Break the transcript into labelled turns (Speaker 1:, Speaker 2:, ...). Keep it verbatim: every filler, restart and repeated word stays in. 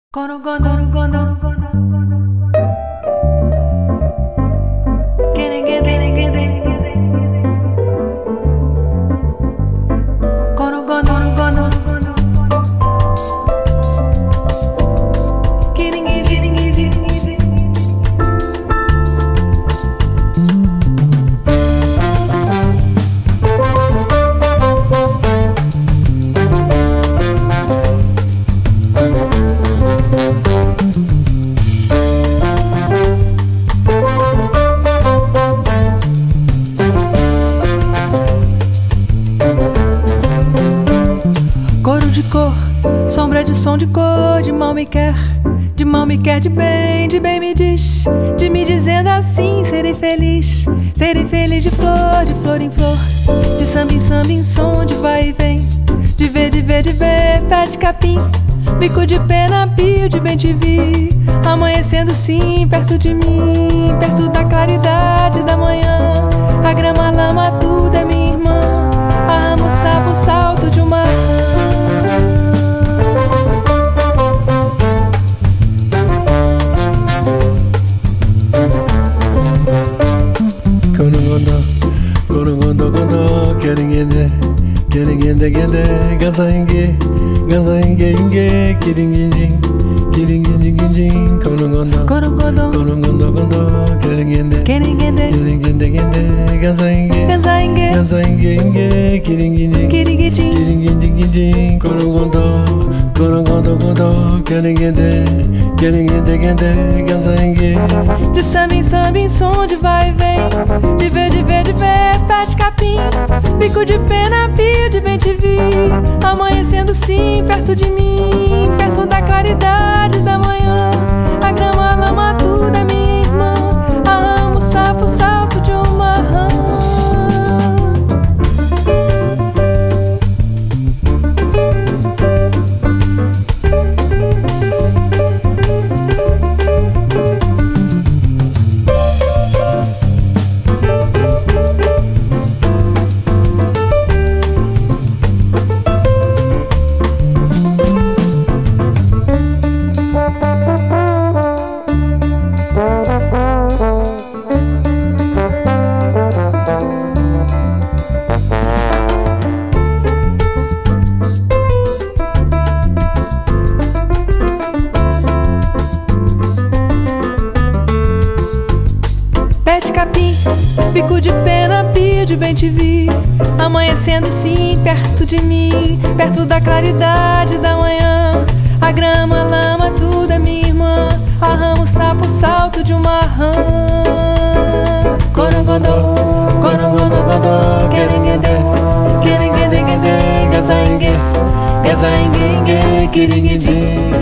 Speaker 1: Corogondo, querengende, corogondo, querengende. Coro de cor, sombra de som de cor, de mal me quer, de mal me quer, de bem, de bem me diz, de me dizendo assim serei feliz, serei feliz de flor, de flor em flor, de samba em samba em som, de vai e vem, de ver, de ver, de ver, pé de capim, bico de pena, pio de bem te vi, amanhecendo sim perto de mim, perto da claridade da manhã, a grama, a lama, tudo é minha irmã, a rama, o sapo, o salto de uma rã.
Speaker 2: Konugondo, konugondo, gondo, querengende, querengende, gende, gazainge, gazainge, inge, kiringinding, kiringinding, konugondo,
Speaker 1: Corogondo,
Speaker 2: konugondo, gondo, querengende,
Speaker 1: querengende,
Speaker 2: querengende, gende, gazainge,
Speaker 1: gazainge,
Speaker 2: gazainge, inge, kiringinding,
Speaker 1: quiriguidim,
Speaker 2: kiringinding, konugondo, konugondo, gondo, querengende, querengende, gende, gazainge.
Speaker 1: de samba em samba em som, de vai e vem, de ver, de ver, de ver, pé de capim, bico de pena, pio de bem te vi, amanhecendo sim perto de mim, perto da claridade da manhã, a grama, a lama, tudo é minha irmã, a rama, o sapo, o salto de uma rã. Pé de capim, bico de pena, pio de bem te vi, amanhecendo sim perto de mim, perto da claridade da manhã, a grama, a lama, tudo é minha irmã, a rama, o sapo, o salto de uma rã. Corogondo, corogondo, gondo, querengende, querengende, gende, gazaingue, gazaingue, inge, kiringindi.